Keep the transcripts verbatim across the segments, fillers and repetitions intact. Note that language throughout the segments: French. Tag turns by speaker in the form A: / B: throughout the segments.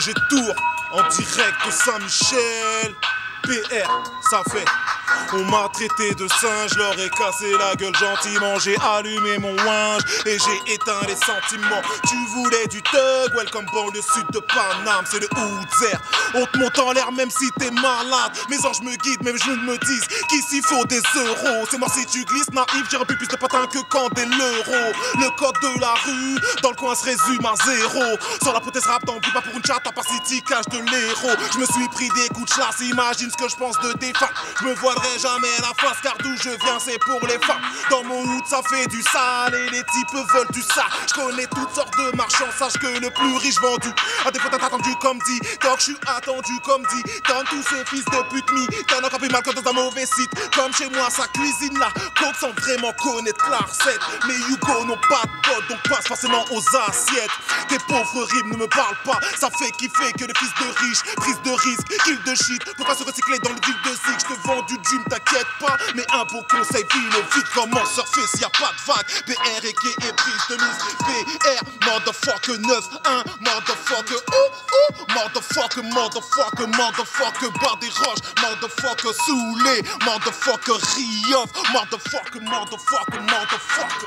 A: projet Tour, en direct de Saint-Michel. P R, ça fait. On m'a traité de singe, leur ai cassé la gueule gentiment. J'ai allumé mon winge et j'ai éteint les sentiments. Tu voulais du thug, welcome banlieue sud de Paname, c'est le Houdzer. On te monte en l'air même si t'es malade. Mes anges me guident, même je me disent qu'ici faut des euros. C'est moi si tu glisses, naïf, j'irai plus plus de patin que quand des l'euro. Le code de la rue, dans le coin se résume à zéro. Sur la proteste rap, t'en plus pas pour une chatte, à part City cache de l'héros. Je me suis pris des coups de chlasse, imagine ce que je pense de tes femmes. Je me voilerai jamais la face car d'où je viens c'est pour les femmes. Dans mon hood ça fait du sale et les types veulent du ça. Je connais toutes sortes de marchands, sache que le plus riche vendu à défaut d'être attendu comme dit. Donc je suis attendu comme dit. Dans tous ces fils de pute mi, t'en as encore plus mal que dans un mauvais site. Comme chez moi sa cuisine là, coke sans vraiment connaître la recette. Mais Hugo n'ont pas de potes donc passe forcément aux assiettes. Tes pauvres rimes ne me parlent pas, ça fait kiffer que les fils de riches, prise de risque, kill de shit. Pourquoi se recycler dans le deal de zig? Je te vends du gym, t'inquiète pas, mais un beau conseil, file vite, comment surfer s'il y a pas de vague. P R et K et prise de mise. P R, motherfucker neuf un, motherfucker ouh ouh, motherfucker, motherfucker, motherfucker, barre des roches, motherfucker saoulé, motherfucker rioff, motherfucker, motherfucker, motherfucker.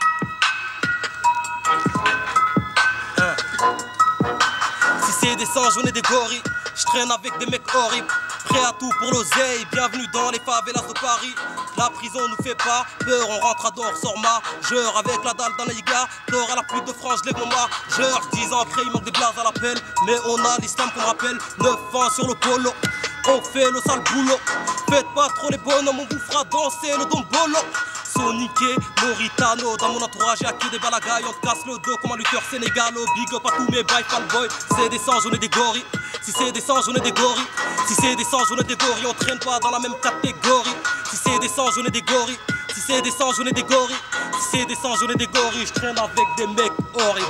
B: Hein. Si c'est des singes, on est des gorilles. Je traîne avec des mecs horribles, prêts à tout pour l'oseille. Bienvenue dans les favelas de Paris. La prison nous fait pas peur, on rentre à dos, on sort majeur. Avec la dalle dans les gars, d'or à la pute de France, je lève mon majeur. Dix ans après, il manque des blazes à l'appel, mais on a l'islam qu'on rappelle. Neuf ans sur le polo, on fait le sale boulot. Faites pas trop les bonhommes, on vous fera danser le dombolo. Soniqué, Moritano, dans mon entourage y'a que des balagailles. On te casse le dos comme un lutteur sénégalo. Big up à tous mes bails, boy. C'est des singes, on est des gorilles. Si c'est des singes, on est des gorilles. Si c'est des singes, on est des gorilles. On traîne pas dans la même catégorie. Si c'est des singes, on est des gorilles. Si c'est des singes, on est des gorilles. Si c'est des singes, on est des gorilles. Je traîne avec des mecs horribles.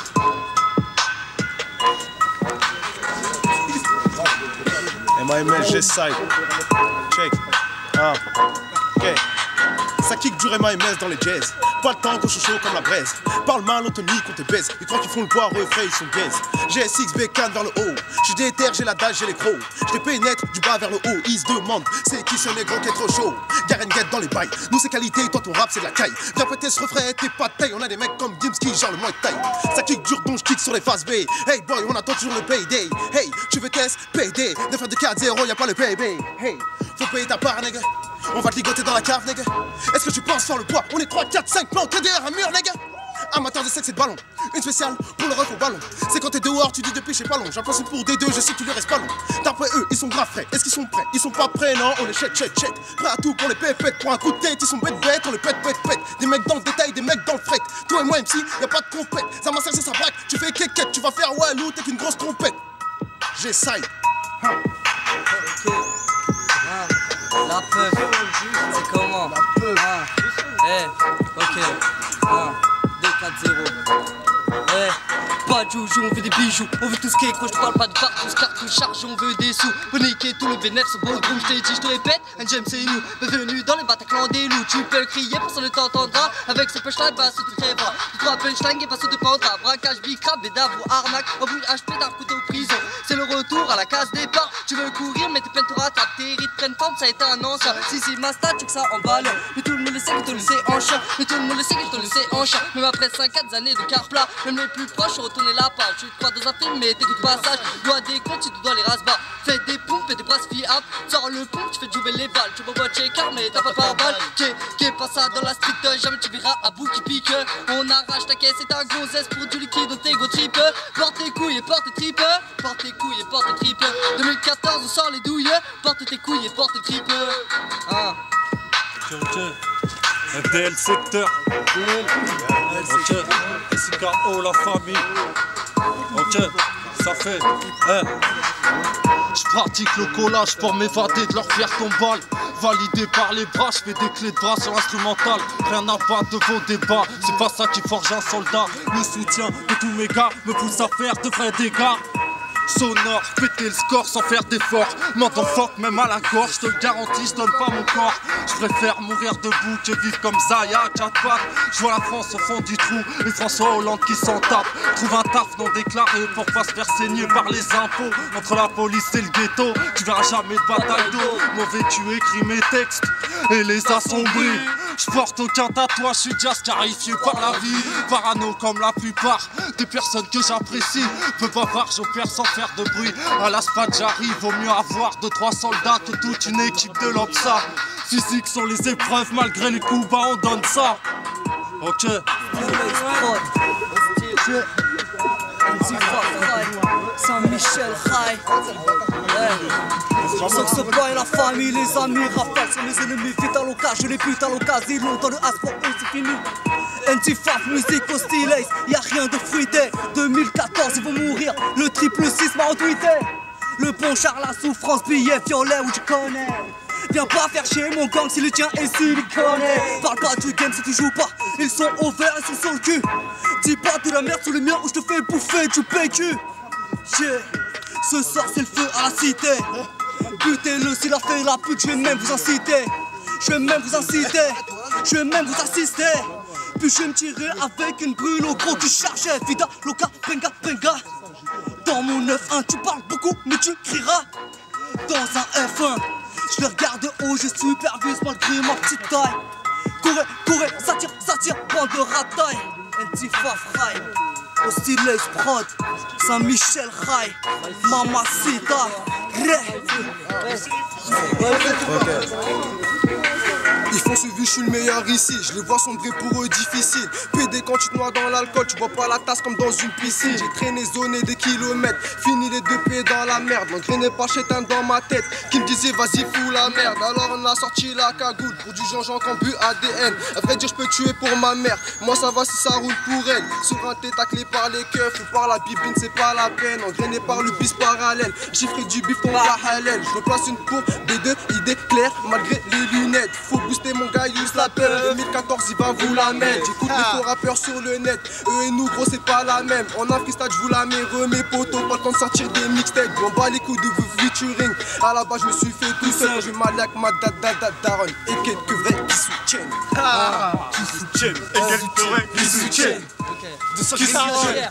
A: M A M L, G-Side. Check. Ah. Ok. Ça kick du M A M S dans les jazz. Pas le temps qu'on chaud chaud comme la braise. Parle mal, on te nique, on te baise. Ils croient qu'ils font le bois, refrais, ils sont gaze. G S X, bécane vers le haut. J'suis déter, j'ai la dalle, j'ai les crocs. J'les pénètre du bas vers le haut. Ils se demandent, c'est qui ce négro qui est trop chaud. Garen Guette dans les bails. Nous c'est qualité, toi ton rap c'est de la caille. Viens péter ce refrain, t'es pas de taille. On a des mecs comme Dimski, genre le moins de taille. Ça kick dur, donc j'kick sur les phases B. Hey boy, on attend toujours le payday. Hey, tu veux test, P D. neuf de quatre zéro, y'a pas le baby. Hey, faut payer ta part, nègre. On va te ligoter dans la cave, nègre. Est-ce que tu penses faire le poids? On est trois, quatre, cinq plantés derrière un mur, nègre. Amateur de sexe et de ballon, une spéciale pour le ref au ballon. C'est quand t'es dehors, tu dis depuis j'ai pas long. J'en pense pour des deux, je sais que tu lui restes pas long. D'après eux, ils sont grave frais. Est-ce qu'ils sont prêts? Ils sont pas prêts, non, on les check, check, check. Prêts à tout pour les pépettes, pour un coup de tête, ils sont bêtes, bêtes, on les pète, pète, pète. Des mecs dans le détail, des mecs dans le fret. Toi et moi, M C, y'a pas de compète. Ça massacre, ça braque, tu fais kékette, tu vas faire walou, t'es qu'une grosse trompette. J'essaye.
C: Huh. Ok. Ah. La peur, c'est comment? La peur. Ah. Eh, ok. Ah. deux quatre zéro. Eh, pas de joujou, on veut des bijoux. On veut tout ce qui est gros, je te parle pas de partout. Cartouche charge, on veut des sous. Pour niquer tout le bénéfice, ce beau groupe. Je t'ai dit, je te répète, un James c'est nous. Bienvenue dans les Bataclan des loups. Tu peux le crier, personne ne t'entendra. Avec ce punchline, bah, ce te crèvera. Tu trois punchline et pas se dépendra. Braquage, bicrab, bédave ou arnaque. En bout H P d'un couteau prison. C'est le retour à la case départ. Tu veux courir, mais tes peines te rattrapent. Tes rites prennent forme, ça a été un ancien. Si, si, ma stat, tu que ça emballe. Mais tout le monde le sait que te le sait en chien. Mais tout le monde le sait que te le sais en chien. Même après cinq quatre années de car plat, même les plus proches ont retourné la page. Tu te crois dans un film, mais t'écoutes pas passage. Dois des comptes, tu te dois les rasbas. Fais des pompes et des brasses fiables. Sors le pompe, tu fais jouer les balles. Tu m'envoies checker, mais t'as pas par balle. Qu'est pas ça dans la street, jamais tu verras à bout qui pique. On arrache ta caisse et ta gonzesse pour du liquide au tégo tripe. Porte tes couilles et porte tes tripes. Porte tes couilles et porte tes tripes. deux mille quatorze, on sort les douilles. Porte tes couilles et porte tes tripes. Ah.
B: Ok, ok. F D L secteur. Ok. S K O la famille. Ok. Ça fait. Hein.
D: J'pratique le collage pour m'évader de leur faire ton balle. Validé par les bras, j'fais des clés de bras sur l'instrumental. Rien n'a pas de vos débats, c'est pas ça qui forge un soldat. Le soutien de tous mes gars me pousse à faire de vrais dégâts. sonore, péter le score sans faire d'effort. M'entends fuck même à la gorge, je te le garantis, je donne pas mon corps. Je préfère mourir debout que vivre comme Zaya, Tchatpat. Je vois la France au fond du trou et François Hollande qui s'en tape. Trouve un taf non déclaré pour pas se faire saigner par les impôts. Entre la police et le ghetto, tu verras jamais de bataille d'eau. Mauvais tu écris mes textes et les assombris. Je porte aucun tatouage, je suis déjà scarifié par la vie. Parano comme la plupart des personnes que j'apprécie. Peux pas voir, j'opère sans faire de bruit. À la spade j'arrive, vaut mieux avoir deux trois soldats que toute une équipe de l'Opsa. Physique sur les épreuves, malgré les coups bas on donne ça. Ok.
C: Saint-Michel, Rai. Je sens que ce boy, la famille, les amis, rafale sur mes ennemis. Vite à l'occasion, je les bute à l'occasion. Ils l'ont dans le as pour eux, c'est fini. Antifaf, musique au stylace, y'a rien de fruité. deux mille quatorze, ils vont mourir. Le triple six m'a retweeté. Le bon Charles, la souffrance, billet violet, où tu connais. Viens pas faire chier mon gang si le tien est siliconé. Parle pas du game si tu joues pas. Ils sont au vert, ils sont sur le cul. Dis pas de la merde sur les miens où je te fais bouffer du P Q. Yeah. Ce soir c'est le feu à la cité. Butez-le s'il a fait la pute, je vais même vous inciter. Je vais même vous inciter. Je vais même vous assister. Puis je vais me tirer avec une brûle au gros qui chargeait. Vida, loca, benga, benga. Dans mon neuf un tu parles beaucoup mais tu crieras. Dans un F un je les regarde de haut, je supervise malgré ma petite taille. Courez, courez, ça tire, ça tire, bande de rataille. Antifaf, Rai. Au stylace prod, Saint-Michel, Rai. Mamacita, Ré.
E: Ils font suivi, je suis le meilleur ici. Je les vois sombrer pour eux difficile. P D quand tu te noies dans l'alcool, tu vois pas la tasse comme dans une piscine. J'ai traîné, zoné des kilomètres, fini les deux pieds dans la merde. L'engrainé par chétain dans ma tête, qui me disait vas-y fous la merde. Alors on a sorti la cagoule pour du Jean-Jean Cambu A D N. À vrai dire je peux tuer pour ma mère, moi ça va si ça roule pour elle. Sur un thé taclé par les keufs ou par la bibine c'est pas la peine. Engrainé par le bis parallèle, j'ai pris du bif ton la halal. Je replace une pour des deux idées claires malgré les lunettes. Faut booster mon gars, use la pelle. deux mille quatorze, il va vous la mettre. J'écoute les faux rappeurs sur le net. Eux et nous, gros, c'est pas la même. En un freestyle, je vous la mets, remets potos. Pas le temps de sortir des mixtapes. On bat les coups de vous featuring. À la base, je me suis fait tout seul. Je malak ma dada daronne. Et quelques vrais qui soutiennent.
A: Ah, qui soutiennent. Et quelques vrais qui soutiennent.
C: De ça qui soutiennent.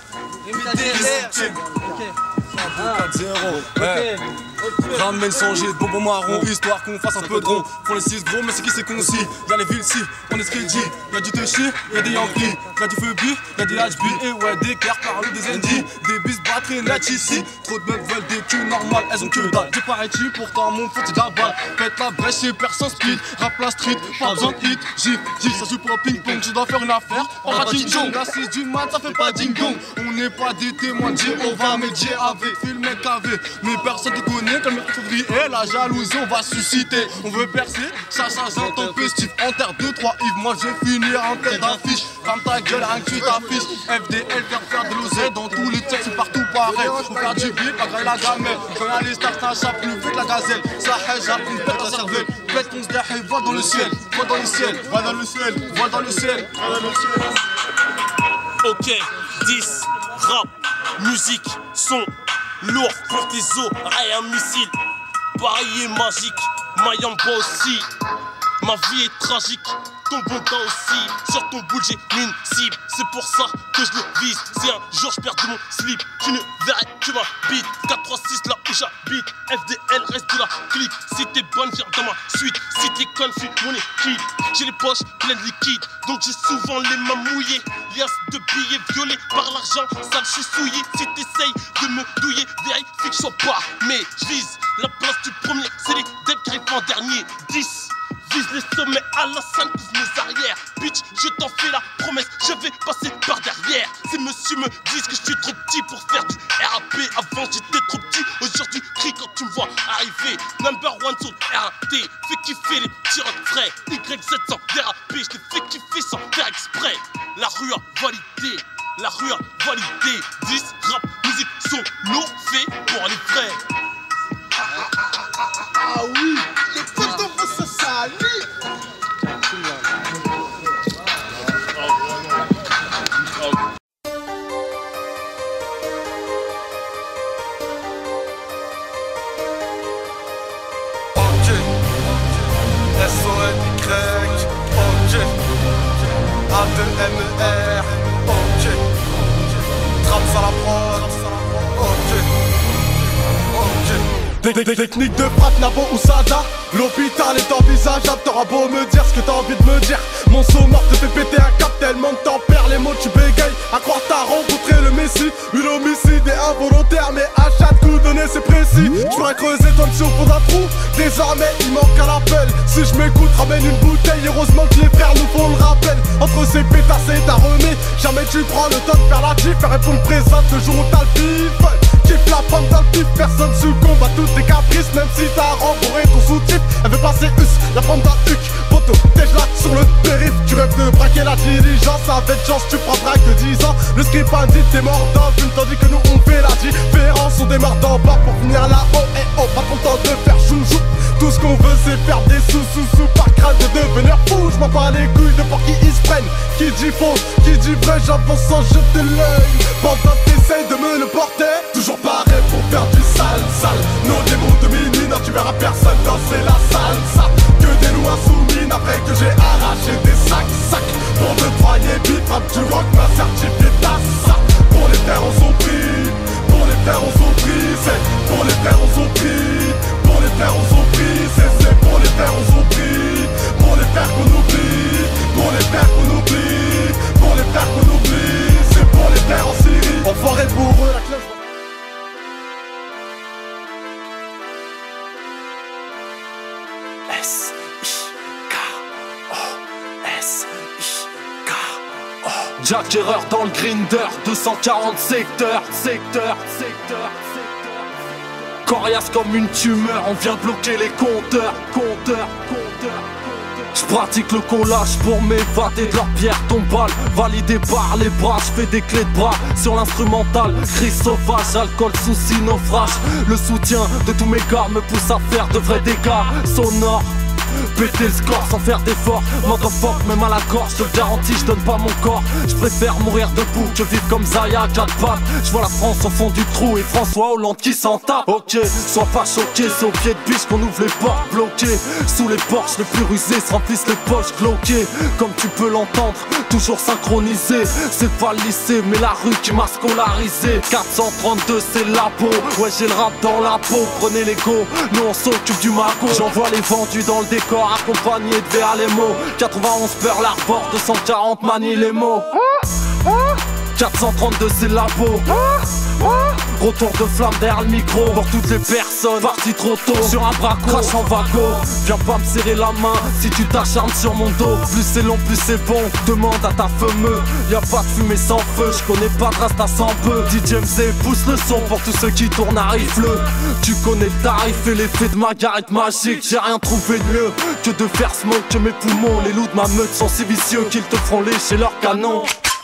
B: quatre zéro. Ramène son jet de bonbons marron, histoire qu'on fasse un peu de rond. Font les six gros, mais c'est qui c'est concis. Y'a les villes si, on est ce qu'il dit. Y'a du Techi, y'a des Yankees, y'a du Feubi, y'a des H B, et ouais, des Kerr, parle des N D. Des bis batteries net ici. Trop de meufs veulent des culs normales, elles ont que dalle. Disparais-tu, pourtant mon pote c'est de la balle. Pète la brèche et personne speed. Rap la street, pas besoin de hit. Gif, gif, ça joue pour un ping-pong. Je dois faire une affaire, on va ding-dong. La six du mat, ça fait pas ding-dong. On n'est pas des témoins de Jéhovah, mais Dieu avait fait le mec avait. Mais personne te connaît comme le février. La jalousie, on va susciter. On veut percer, ça change intempestif. En terre deux trois Yves, moi je vais finir en tête d'affiche. Ferme ta gueule, rien que tu t'affiches. F D L, faire faire de l'oseille dans tous les textes, c'est partout pareil. Faut faire du beat, pas grailler la gamelle. Quand y'a les stars, ça chape plus vite la gazelle. Ça hège, on pète la cervelle. Pète ton sdeh, va dans le ciel. Va dans le ciel, va dans le ciel, va dans le ciel, va dans le ciel.
A: Ok, dix, rap, musique, son, lourd pour tes os, rien missile. Paris est magique, Mayamba aussi. Ma vie est tragique, ton bon temps aussi. Sur ton boule j'ai une cible, c'est pour ça que je le vise. Si un jour je perds de mon slip, tu ne verrais que ma bite. quatre trois six là où j'habite, F D L reste de la clique. Si t'es bonne viens dans ma suite, si t'es conne fuis mon équipe. J'ai les poches pleines de liquide, donc j'ai souvent les mains mouillées. Liasse de billets violés par l'argent, sale je suis souillé. Si t'essayes de me douiller, vérifie que je sois pas. Mais je vise la place du premier, c'est les devs qui arrivent en dernier. dix vise les sommets à la scène, couvre mes arrières. Bitch, je t'en fais la promesse, je vais passer par derrière. Ces messieurs me disent que je suis trop petit pour faire du R A P. Avant j'étais trop petit, aujourd'hui crie quand tu me vois arriver. Number one sur R A T, fais kiffer les petits rocs frais. Y sept cents dérapé, je te fais kiffer sans faire exprès. La rue a validé, la rue a validé. dix, rap, musique, son, lourd, fait pour les vrais.
E: Ah oui, les potos vont se salir.
F: O N Y, ok. A deux M E R, ok. Traps à la prod, ok. Ok. Technique de frappe, Nabo ou Sada. L'hôpital est envisageable, t'auras beau me dire ce que t'as envie de me dire. Mon sonore te fait péter un cap tellement que t'en perds les mots, tu bégayes. À croire t'as rencontré le messie. Une homicide est involontaire, mais à chaque coup donné c'est précis. Je pourrais creuser toi si au fond d'un trou. Désormais il manque à l'appel. Si je m'écoute, ramène une bouteille. Heureusement que les frères nous font le rappel. Entre ces pétards c'est ta remis. Jamais tu prends le temps de faire la gif. Et répondre présente le jour où t'as le pif. Kiffe la pomme dans le pif, personne succombe à toutes tes caprices. Même si t'as rembourré ton sous-titre, elle veut passer us, la pomme dans le huc. Poto, t'es là sur le périph'. Tu rêves de braquer la diligence. Avec chance, tu prendras que dix ans. Le script bandit, t'es mort dans le film. Tandis que nous on fait la différence. On démarre d'en bas pour finir là-haut. Et oh, pas content de faire chouchou. Tout ce qu'on veut c'est faire des sous sous sous. Par crainte de devenir fou. J'm'en bats les couilles de pour qui ils se prennent. Qui dit faux, qui dit vrai, j'avance sans jeter l'œil. Pendant que t'essayes de me le porter, toujours pareil pour faire du sale, sale. Nos démons dominent, non tu verras personne danser la salsa. Que des loups insoumis, après que j'ai arraché des sacs, sacs. Pour deux poignées bip, frappe du rock, m'a certifié d'assa. Pour les frères on s'en prie, pour les frères on s'en prie, c'est pour les frères on s'en prie, pour les frères on s'en prie, c'est c'est pour les frères on s'en prie, pour les frères qu'on oublie, pour les frères qu'on oublie, pour les frères qu'on oublie, c'est pour les frères en Syrie. Enfoiré pour eux la classe.
G: S I K O S I K O Jack Erreur dans le grinder, deux cent quarante secteurs, secteurs, secteurs, secteurs. Coriace comme une tumeur, on vient bloquer les compteurs, compteurs, compteurs. J'pratique le collage pour m'évader de leur pierre tombale. Validé par les bras, j'fais des clés de bras sur l'instrumental. Cris sauvage, alcool, soucis, naufrage. Le soutien de tous mes gars me pousse à faire de vrais dégâts sonores. Péter le score sans faire d'effort. Motherfuck, même à la gorge, je te le garantis, je donne pas mon corps. Je préfère mourir debout que vivre comme Zaya, quatre pattes. Je vois la France au fond du trou et François Hollande qui s'en tape. Ok, sois pas choqué, c'est au pied de biche qu'on ouvre les portes bloquées. Sous les porches, les plus rusés se remplissent les poches bloquées. Comme tu peux l'entendre, toujours synchronisé. C'est pas le lycée, mais la rue qui m'a scolarisé. Quatre cent trente-deux, c'est la peau. Ouais, j'ai le rap dans la peau. Prenez les go, nous on s'occupe du mago. J'envoie les vendus dans le décor, accompagné de V A les mots. quatre-vingt-onze Pearl Harbor, deux cent quarante manie les mots. quatre cent trente-deux c'est la peau. Retour de flamme derrière le micro. Pour toutes les personnes parties trop tôt sur un braco, crash en vago. Viens pas me serrer la main si tu t'acharnes sur mon dos. Plus c'est long plus c'est bon, demande à ta fameux. Y'a pas de fumée sans feu, je connais pas de rasta sans peu. D J M Z pousse le son pour tous ceux qui tournent à rifle. Tu connais le tarif et l'effet de ma garette magique. J'ai rien trouvé de mieux que de faire smoke que mes poumons. Les loups de ma meute sont si vicieux qu'ils te feront lécher leur canon.